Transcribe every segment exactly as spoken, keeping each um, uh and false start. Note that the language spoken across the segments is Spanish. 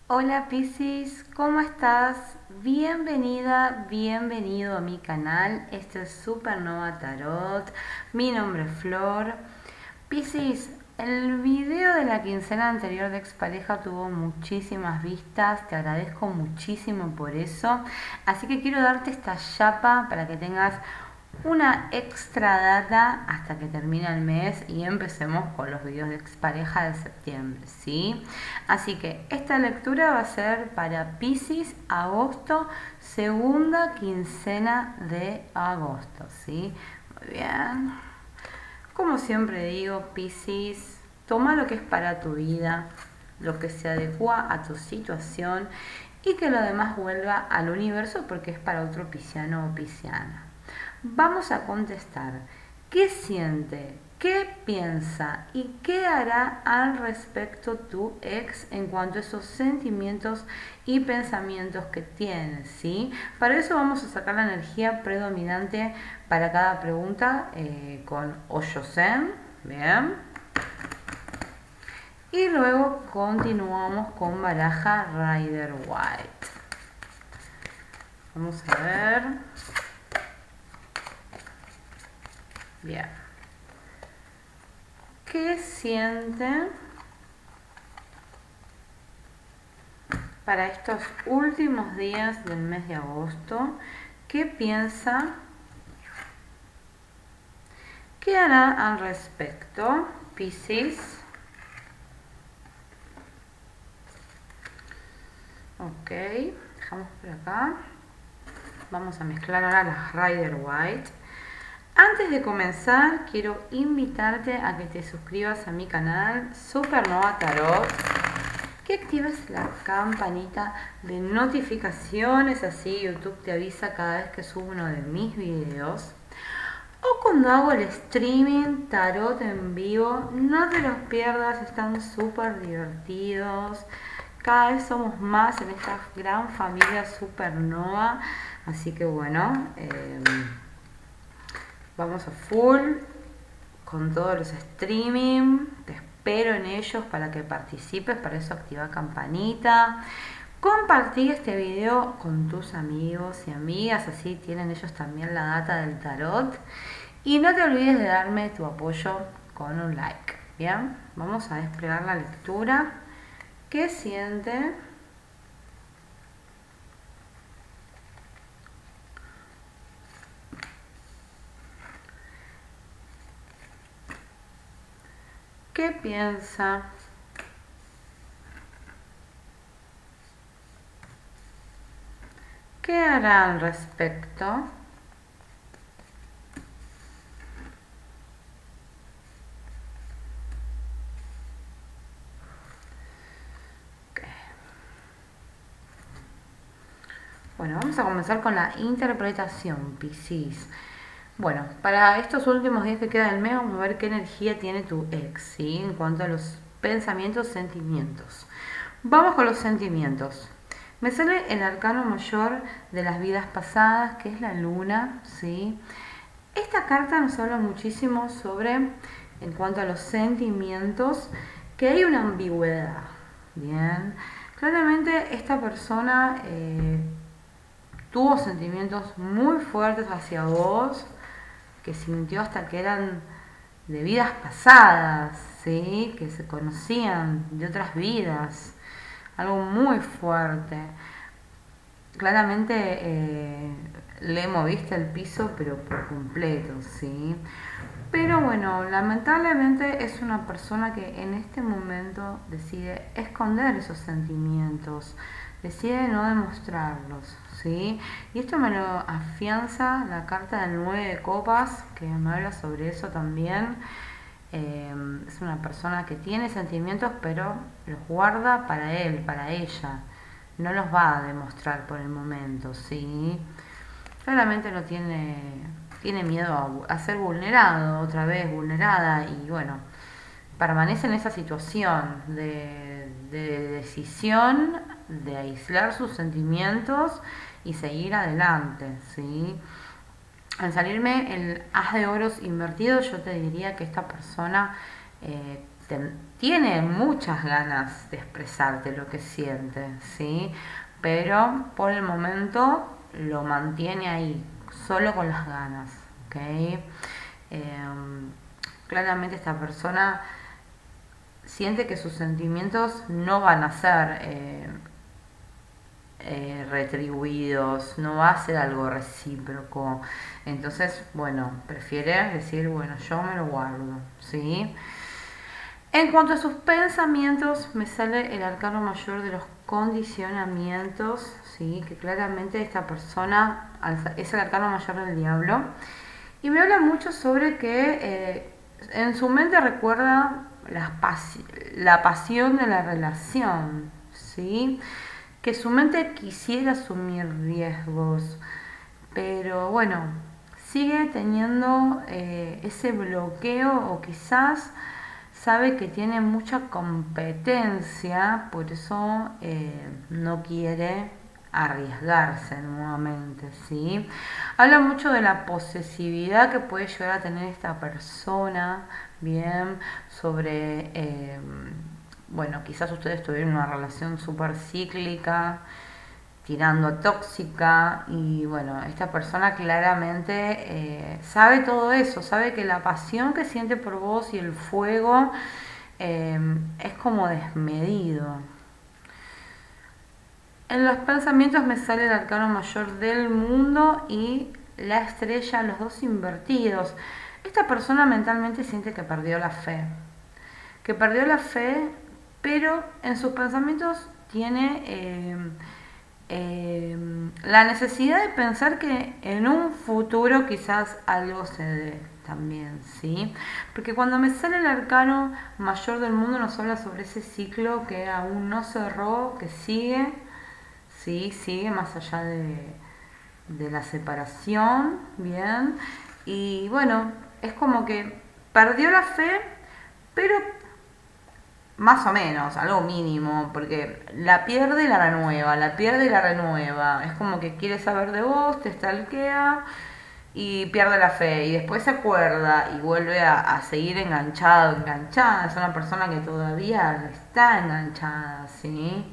Hola Piscis, ¿cómo estás? Bienvenida, bienvenido a mi canal. Este es Supernova Tarot. Mi nombre es Flor. Piscis, el video de la quincena anterior de expareja tuvo muchísimas vistas. Te agradezco muchísimo por eso. Así que quiero darte esta chapa para que tengas una extra data hasta que termine el mes y empecemos con los videos de expareja de septiembre, ¿sí? Así que esta lectura va a ser para Piscis, agosto, segunda quincena de agosto, ¿sí? Muy bien. Como siempre digo, Piscis, toma lo que es para tu vida, lo que se adecua a tu situación y que lo demás vuelva al universo porque es para otro pisciano o pisciana. Vamos a contestar qué siente, qué piensa y qué hará al respecto tu ex en cuanto a esos sentimientos y pensamientos que tienes, ¿sí? Para eso vamos a sacar la energía predominante para cada pregunta eh, con Oshosen, ¿bien? Y luego continuamos con baraja Rider White. Vamos a ver. Bien. ¿Qué siente para estos últimos días del mes de agosto? ¿Qué piensa? ¿Qué hará al respecto, Piscis? Ok, dejamos por acá. Vamos a mezclar ahora las Rider White. Antes de comenzar, quiero invitarte a que te suscribas a mi canal Supernova Tarot, que actives la campanita de notificaciones, así YouTube te avisa cada vez que subo uno de mis videos. O cuando hago el streaming tarot en vivo, no te los pierdas, están súper divertidos. Cada vez somos más en esta gran familia Supernova, así que bueno, eh, vamos a full con todos los streaming. Te espero en ellos para que participes, para eso activa campanita. Compartí este video con tus amigos y amigas, así tienen ellos también la data del tarot. Y no te olvides de darme tu apoyo con un like. Bien, vamos a desplegar la lectura. ¿Qué siente? ¿Qué piensa? ¿Qué hará al respecto? Bueno, vamos a comenzar con la interpretación, Piscis. Bueno, para estos últimos días que queda del mes, vamos a ver qué energía tiene tu ex, ¿sí? En cuanto a los pensamientos, sentimientos. Vamos con los sentimientos. Me sale el arcano mayor de las vidas pasadas, que es la luna, ¿sí? Esta carta nos habla muchísimo sobre, en cuanto a los sentimientos, que hay una ambigüedad, ¿bien? Claramente esta persona eh, tuvo sentimientos muy fuertes hacia vos, que sintió hasta que eran de vidas pasadas, ¿sí? Que se conocían de otras vidas, algo muy fuerte. Claramente eh, le moviste el piso, pero por completo, ¿sí? Pero bueno, lamentablemente es una persona que en este momento decide esconder esos sentimientos, decide no demostrarlos, ¿sí? Y esto me lo afianza la carta del nueve de copas, que me habla sobre eso también. Eh, es una persona que tiene sentimientos, pero los guarda para él, para ella. No los va a demostrar por el momento, ¿sí? Claramente no tiene, tiene miedo a, a ser vulnerado, otra vez vulnerada, y bueno, permanece en esa situación de, de decisión, de aislar sus sentimientos y seguir adelante, ¿sí? Al salirme el as de oros invertido, yo te diría que esta persona eh, ten, tiene muchas ganas de expresarte lo que siente, ¿sí? Pero por el momento lo mantiene ahí, solo con las ganas, ¿ok? Eh, claramente esta persona siente que sus sentimientos no van a ser eh, eh, retribuidos, no va a ser algo recíproco. Entonces, bueno, prefiere decir, bueno, yo me lo guardo, ¿sí? En cuanto a sus pensamientos, me sale el arcano mayor de los condicionamientos, ¿sí? Que claramente esta persona es el arcano mayor del diablo. Y me habla mucho sobre que eh, en su mente recuerda la, pas la pasión de la relación, ¿sí? Que su mente quisiera asumir riesgos, pero bueno, sigue teniendo eh, ese bloqueo, o quizás sabe que tiene mucha competencia, por eso eh, no quiere arriesgarse nuevamente, ¿sí? Habla mucho de la posesividad que puede llegar a tener esta persona, bien, sobre, eh, bueno, quizás ustedes tuvieron una relación súper cíclica, tirando a tóxica, y bueno, esta persona claramente eh, sabe todo eso, sabe que la pasión que siente por vos y el fuego eh, es como desmedido. En los pensamientos me sale el arcano mayor del mundo y la estrella, los dos invertidos. Esta persona mentalmente siente que perdió la fe, que perdió la fe, pero en sus pensamientos tiene eh, eh, la necesidad de pensar que en un futuro quizás algo se dé también, ¿sí? Porque cuando me sale el arcano mayor del mundo nos habla sobre ese ciclo que aún no cerró, que sigue, ¿sí? Sigue más allá de, de la separación, ¿bien? Y bueno, es como que perdió la fe, pero más o menos, algo mínimo, porque la pierde y la renueva, la pierde y la renueva. Es como que quiere saber de vos, te stalkea y pierde la fe. Y después se acuerda y vuelve a, a seguir enganchado, enganchada. Es una persona que todavía está enganchada, ¿sí?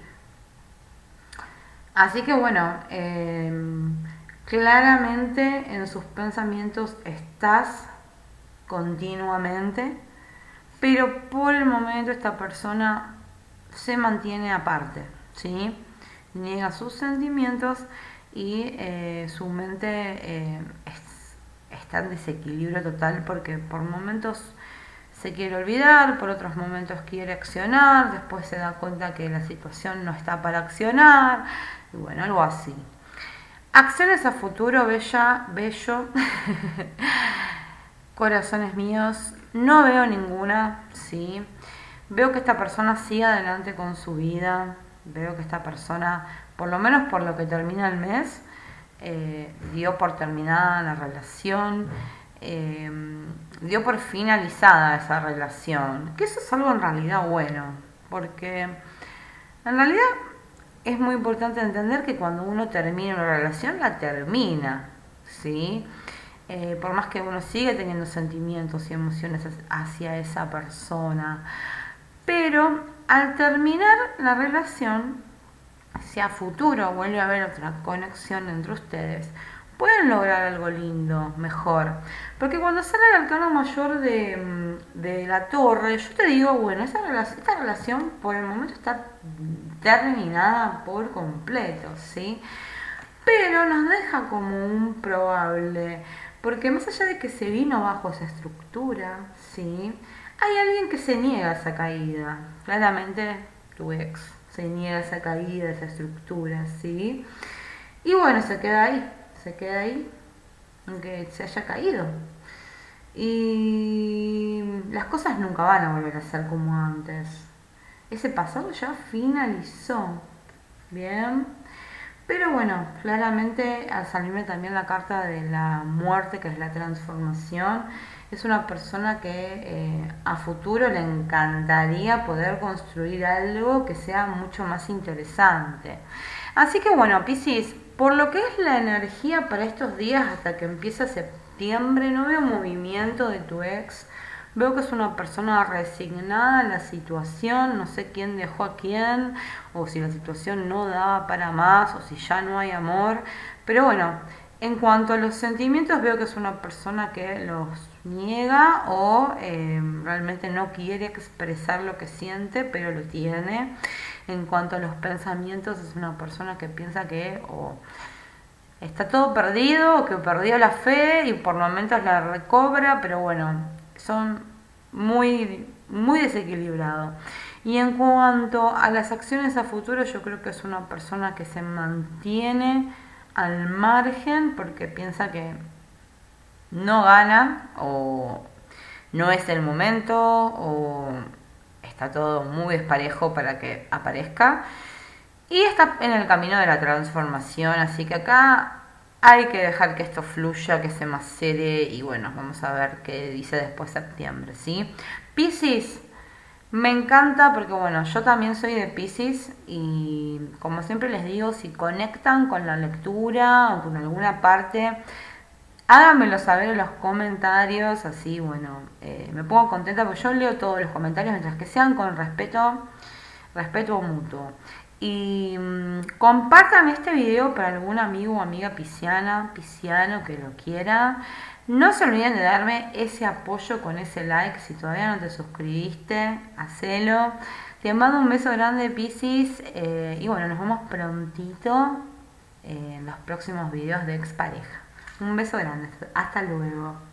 Así que bueno, eh, claramente en sus pensamientos estás continuamente, pero por el momento esta persona se mantiene aparte, ¿sí? Niega sus sentimientos y eh, su mente eh, es, está en desequilibrio total, porque por momentos se quiere olvidar, por otros momentos quiere accionar, después se da cuenta que la situación no está para accionar, y bueno, algo así. Acciones a futuro, bella, bello. Corazones míos, no veo ninguna, ¿sí? Veo que esta persona sigue adelante con su vida, veo que esta persona, por lo menos por lo que termina el mes, eh, dio por terminada la relación, eh, dio por finalizada esa relación, que eso es algo en realidad bueno, porque en realidad es muy importante entender que cuando uno termina una relación, la termina, ¿sí? Eh, por más que uno sigue teniendo sentimientos y emociones hacia esa persona, pero al terminar la relación, si a futuro vuelve a haber otra conexión entre ustedes, pueden lograr algo lindo, mejor. Porque cuando sale el arcano mayor de, de la torre, yo te digo, bueno, esa relación, esta relación por el momento está terminada por completo, ¿sí? Pero nos deja como un probable, porque más allá de que se vino bajo esa estructura, ¿sí? Hay alguien que se niega a esa caída. Claramente tu ex se niega a esa caída, a esa estructura, ¿sí? Y bueno, se queda ahí, se queda ahí, aunque se haya caído. Y las cosas nunca van a volver a ser como antes. Ese pasado ya finalizó, ¿bien? Pero bueno, claramente al salirme también la carta de la muerte, que es la transformación, es una persona que eh, a futuro le encantaría poder construir algo que sea mucho más interesante. Así que bueno, Piscis, por lo que es la energía para estos días hasta que empieza septiembre, no veo movimiento de tu ex, Veo que es una persona resignada a la situación, no sé quién dejó a quién, o si la situación no daba para más, o si ya no hay amor. Pero bueno, en cuanto a los sentimientos, veo que es una persona que los niega o eh, realmente no quiere expresar lo que siente, pero lo tiene. En cuanto a los pensamientos, es una persona que piensa que o está todo perdido o que perdió la fe y por momentos la recobra, pero bueno, son muy, muy desequilibrados. Y en cuanto a las acciones a futuro, yo creo que es una persona que se mantiene al margen porque piensa que no gana o no es el momento o está todo muy desparejo para que aparezca y está en el camino de la transformación, así que acá hay que dejar que esto fluya, que se macere y bueno, vamos a ver qué dice después septiembre, ¿sí? Piscis, me encanta porque bueno, yo también soy de Piscis y como siempre les digo, si conectan con la lectura o con alguna parte, háganmelo saber en los comentarios, así bueno, eh, me pongo contenta porque yo leo todos los comentarios mientras que sean con respeto, respeto mutuo. Y mmm, compartan este video para algún amigo o amiga pisciana, pisciano que lo quiera. No se olviden de darme ese apoyo con ese like. Si todavía no te suscribiste, hacelo. Te mando un beso grande, Piscis. Eh, y bueno, nos vemos prontito en los próximos videos de Expareja. Un beso grande. Hasta luego.